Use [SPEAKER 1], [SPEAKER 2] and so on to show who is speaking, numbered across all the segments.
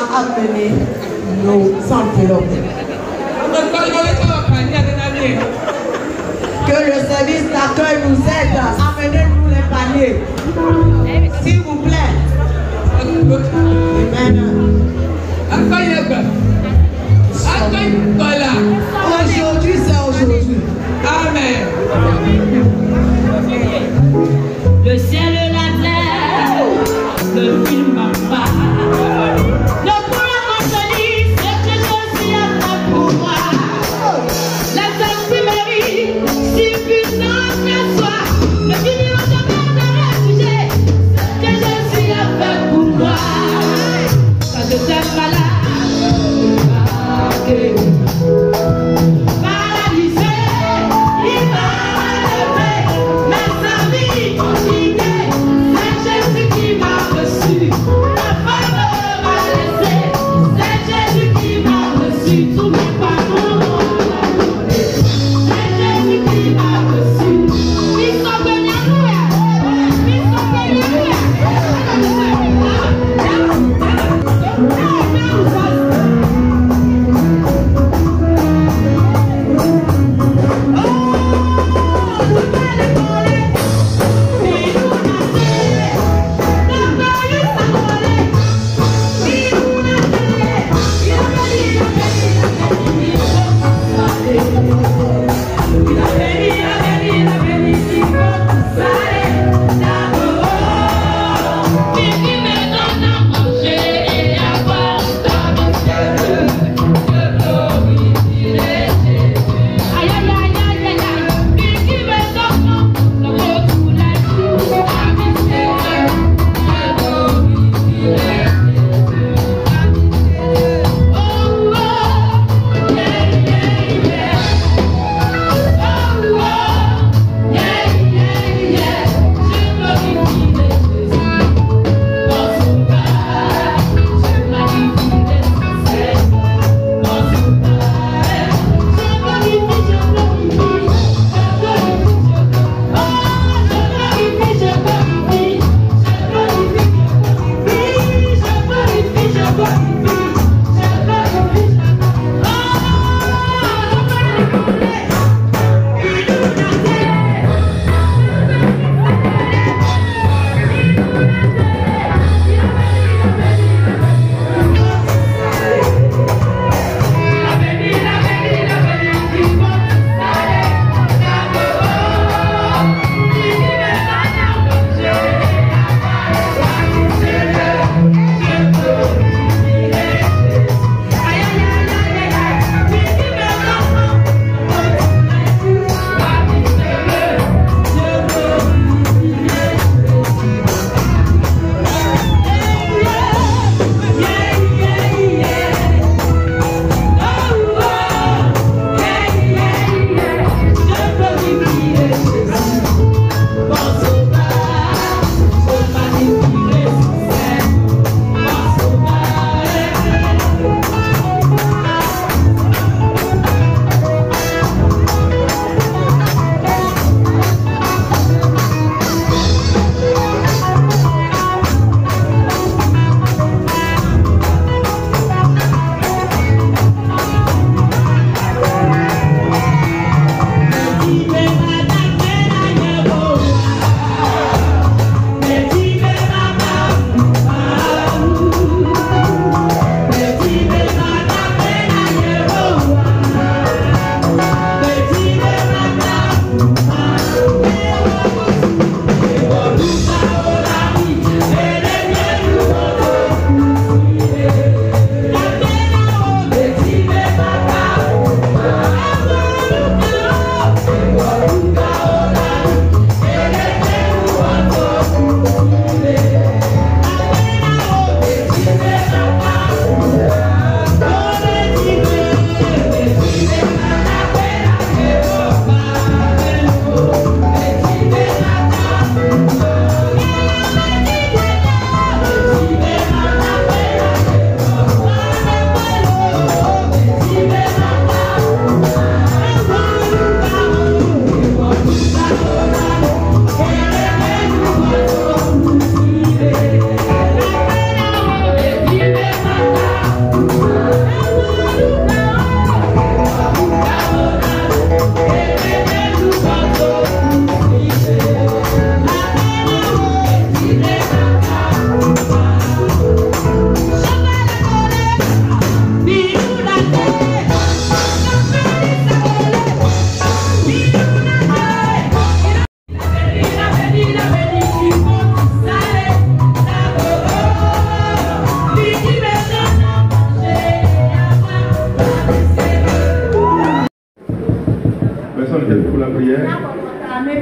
[SPEAKER 1] amener nos enveloppes. Que le service d'accueil nous aide à amener nous les paniers. S'il vous plaît. Amen. Aujourd'hui, c'est aujourd'hui. Amen.
[SPEAKER 2] Le ciel et la terre ne filment pas. Ne pourra contenir ce que Jésus a fait pour moi. La sainte-Marie, si puissante que soit, ne finira jamais de réfugier ce que Jésus a fait pour moi. Quand je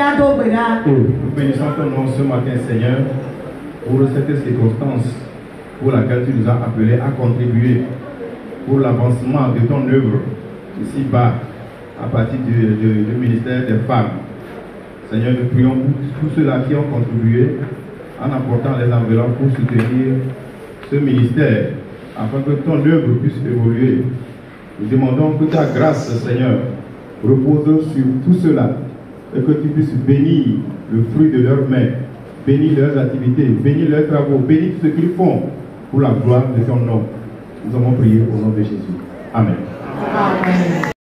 [SPEAKER 3] Nous bénissons ton nom ce matin, Seigneur, pour cette circonstance pour laquelle tu nous as appelés à contribuer pour l'avancement de ton œuvre ici-bas, à partir du ministère des femmes. Seigneur, nous prions pour tous ceux-là qui ont contribué en apportant les enveloppes pour soutenir ce ministère, afin que ton œuvre puisse évoluer. Nous demandons que ta grâce, Seigneur, repose sur tous ceux-là et que tu puisses bénir le fruit de leurs mains, bénir leurs activités, bénir leurs travaux, bénir ce qu'ils font pour la gloire de ton nom. Nous avons prié au nom de Jésus. Amen.
[SPEAKER 1] Amen.